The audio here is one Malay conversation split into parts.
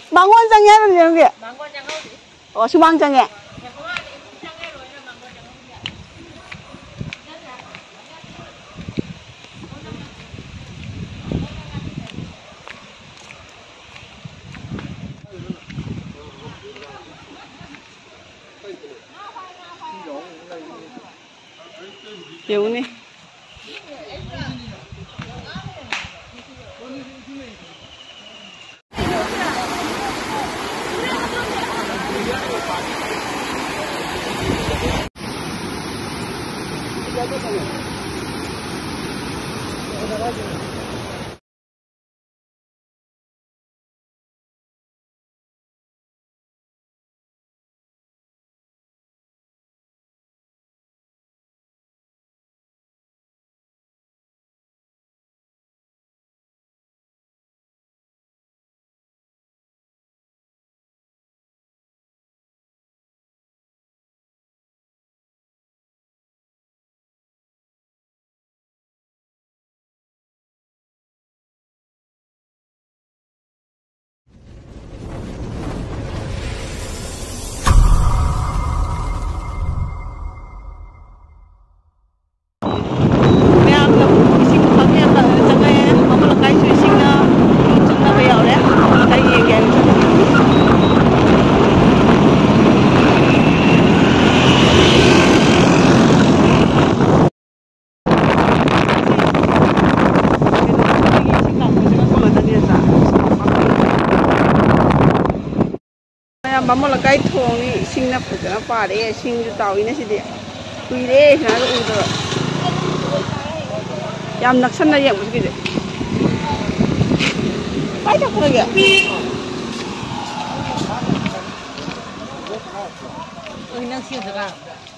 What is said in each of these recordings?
망원 장에 하는 이런 게. 수망 장에. 배우네. Bấm là cái thùng đi sinh nắp phải nó qua để sinh cho tàu ini sih dia, quy deh, nah itu udah, yang nak sana yang macam gitu, baik tak lagi? Ini nak siapa sekarang?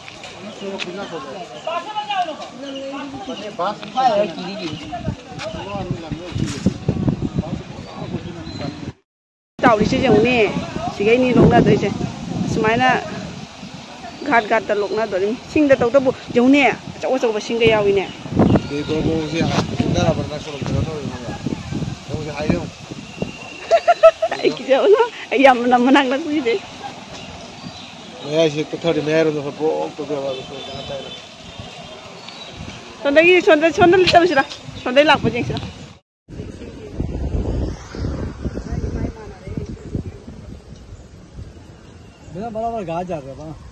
Tàu đi chơi giống nè. Cái này lục na tới chứ, xem na gạt gạt ta lục na tới, sinh ta tàu ta bu giống nè, cháu cháu sinh cái ao nè. Cái cô gì à? Đó là bữa nay số lượng thôi mà, cô gì hay không? Cái cháu nó, cái yam nó menang lắm cái gì? Mày chỉ có thằng mẹ rồi nó phải bộ tôi kêu vào tôi cái này. Xong đây làm gì đó, xong đây lạc vào gì đó. मेरा बराबर गाज जा रहा है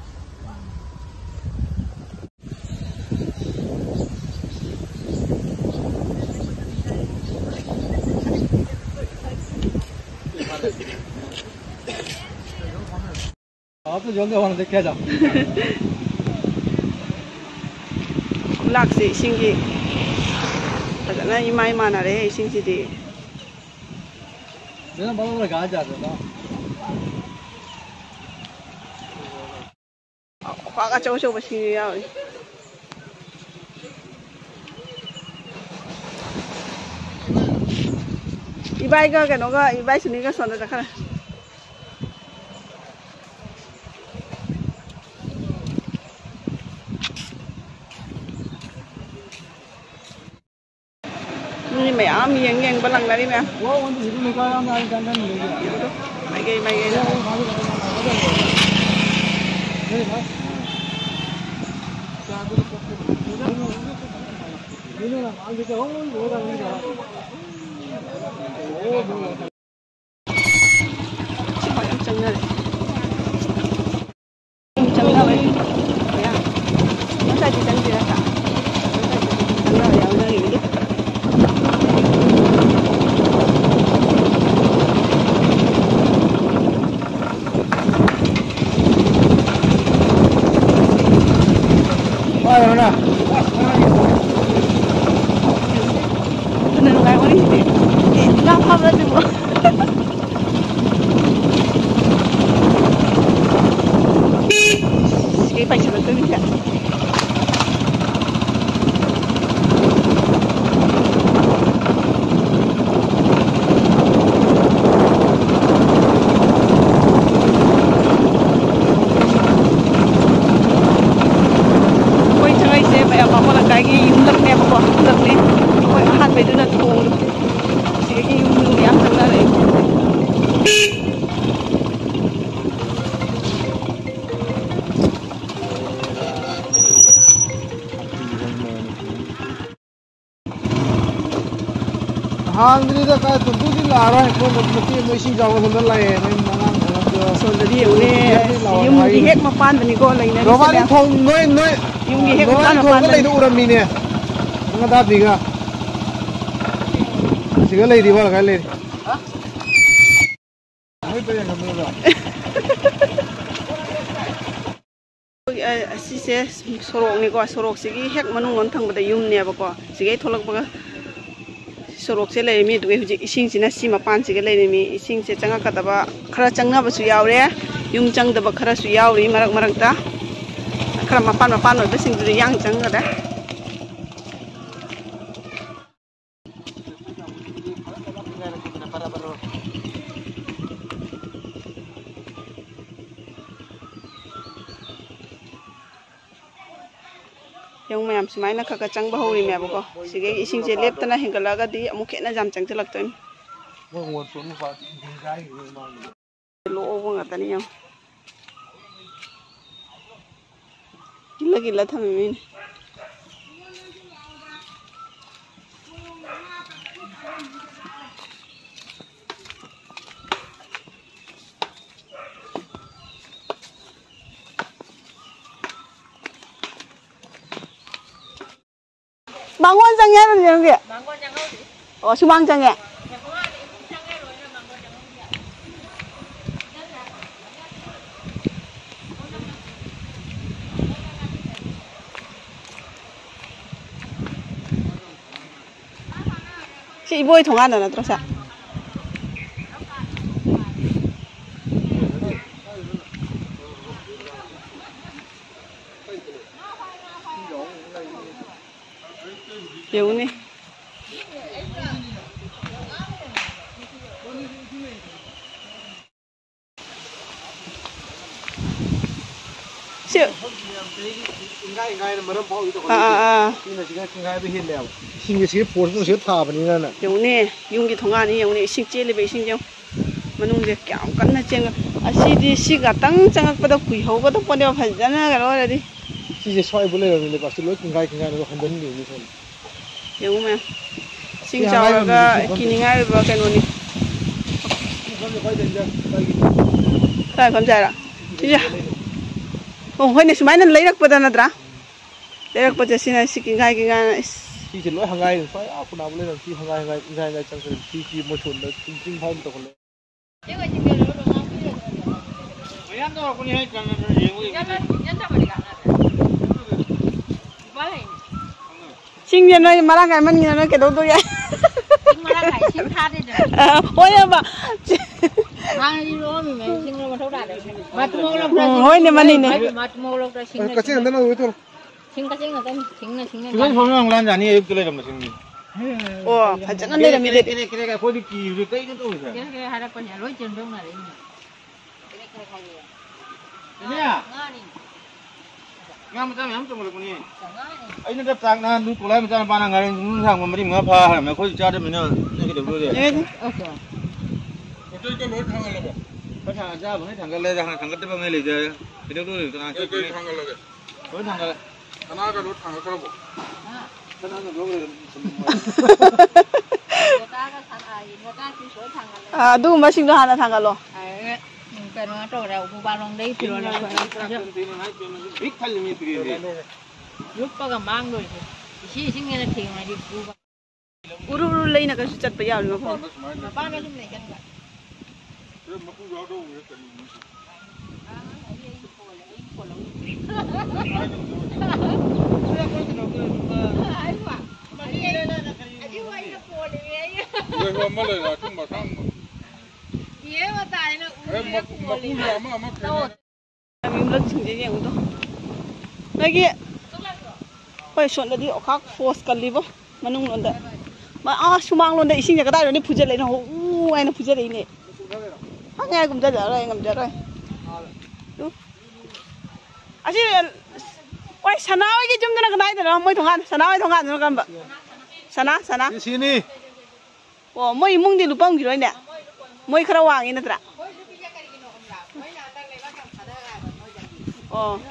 आप तो जल्दी होने देख क्या जा लाख से सिंगी पता ना ये माई माना रहे सिंगी दी मेरा बराबर गाज जा रहा है 화가 저거 보시야. 이바이가 cái nó cái ibai suni cái son ra khá. Ini mày ám yang yang balang dari mày. Wow, untuk itu mereka yang ada jangan lagi. Mai gay. Hangdrida ka tuntuni lara ko mati mo ising jawa thon lai mai mangang thon so dadi une yung gi hek mapan bani ko lai na Romani thong noi yung gi hek mapan thong lai do urami ne nga da biga siga lai di wala ka lai ha noi pa yang ngam la asise sorok ni ko sorok sigi hek manung on thang bada yum ne ba ko sigai tholak ba sorok se lai mi du huji ising sina si mapan siga lai mi ising se changa ka ba khara changna ba su yaw re yum chang da ba khara su yaw ri marak marak ta khara mapan oi ba sing du yang chang ga da yung mayam sumay na kakachang bahuri me ko sige ising je lep tana hingalaga di amu khena jam chang chalak toy mo mo so mo fa gai lo o nga tani yang gila gila thami min Mangwan changnya là gì vậy? Mangwan chang đâu? Ồ, sumang changnya. Si ibu itu nggak ada terus ya? Yung ni. Siya. Ingai na maram pau ito ko. Ina siga ingai be hin lew. Sing ge force mo siga tha bani na. Yung ni, yung gi thonga ni yung ni sing che le be sing jong. Manung je kyam kan na cheng. Asi di siga tang changak pada kui ho ba to pone phajana ga ro di. Si je soi bole le pas lo ingai no kan ben ni so. Yung man. Sing chao ga kiningai ba kan ni. Kai kon jai ra. Iya. Oh, hoi ni sumai nan leirak pada nadra. Leirak pada sina sikingai kingai. Si je lo hangai soi apuna bole na si hangai chang si mo chun da ting phom to ko le. Yan to ko ni hai kan na ye. Yan ta ba di ka na. Ba lai. Sing nhân ơi mà đang ngày mình nó cái đâu tôi vậy sing mà đang ngày sing tha đi rồi ôi mà mang đi luôn mình sing mà thâu đạt đấy mà mua lộc ôi này mà này mà mua lộc rồi sing cái sing nó thôi sing cái sing là cái sing là cái phong lang lan jani cái lấy làm là sing ồ phải chắc ăn đây là mình để cái khối đi kỳ rồi cái tôi cái hai đứa con nhà lối trường đông này đấy cái này ngam macam yang tu mulai punya. Ini dah tak nak dulu kulai macam mana ngaring sang memberi mengapa? Mereka kau cakap mana ni kita dulu dia. okay Betul ke lor tanggal apa? Kau tanggal apa? Tanggal le jangan tanggal tu apa le je. Kita dulu tanggal. Tanggal le. Lor tanggal. Tanggal ke lor tanggal kerana apa? Tanggal tu lor. à đúng mà sinh ra là thằng cả lo cái nó trâu đầu của ba lon đấy thì nó là Big thằng như thế này. lúc có cả mang rồi thì xin nghe là tiền này đi uru uru lấy nó cái sự chặt bây giờ đúng không ba nó cũng này chân vậy mình lên chừng gì vậy đó này kia phải chọn là đi ở khác force cần đi vô mà nung luôn đấy mà sumang luôn đấy xin nhà cái tay rồi đi phụ trợ lại nó ai nó phụ trợ đấy nè hàng ngày cũng ra rồi ngầm ra rồi à chứ ôi sana cái chúng ta cái này rồi mới thằng ăn nó cầm vậy sana Sini. ồ mới mung đi lụp bông gì rồi nè mới khao vàng như thế nào ồ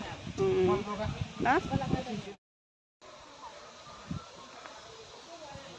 đó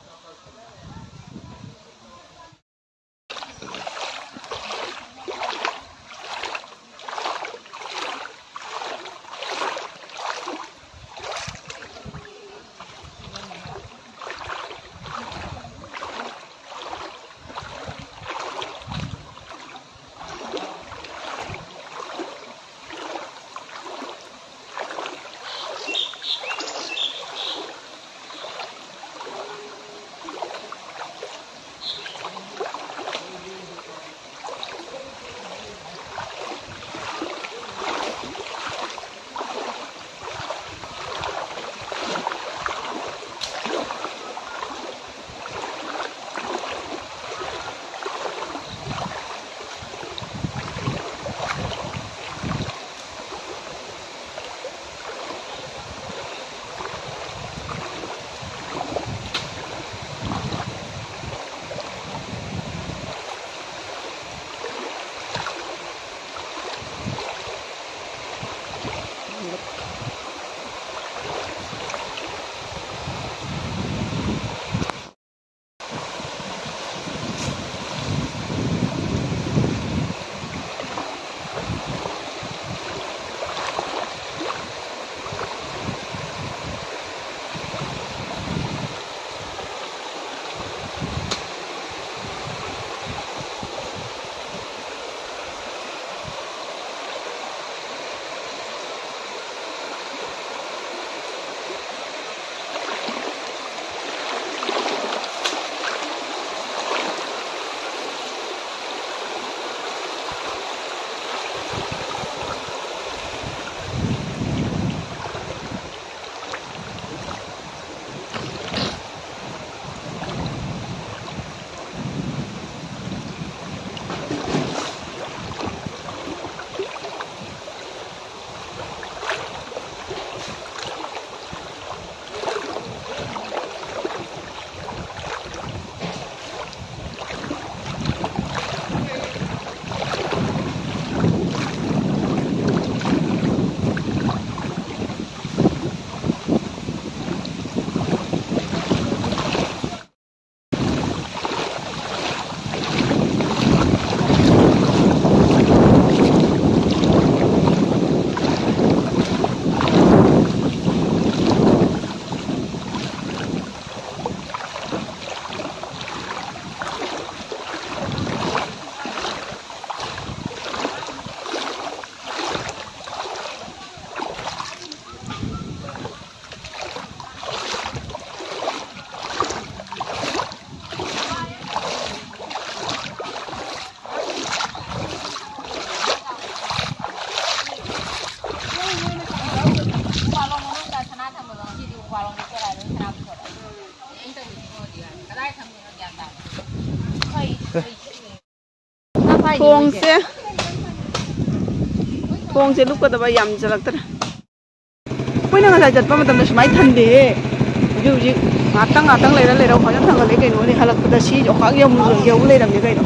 थोंसे लुकदब याम चलक्तर कोई ना चटप सुमाय थंदे हजी गातंग लेर फजन थंगले कहीं हल्कद जोखा यौ लेरमे कहीं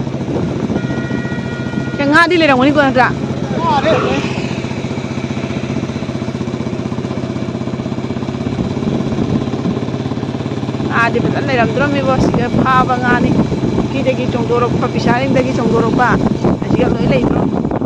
गादी लेरमनीको नत्रा आदि फजन लेरमद्रमेबो फाब गानी की चोंदोरप पिसारी चोंदोरप लोई लेद्रो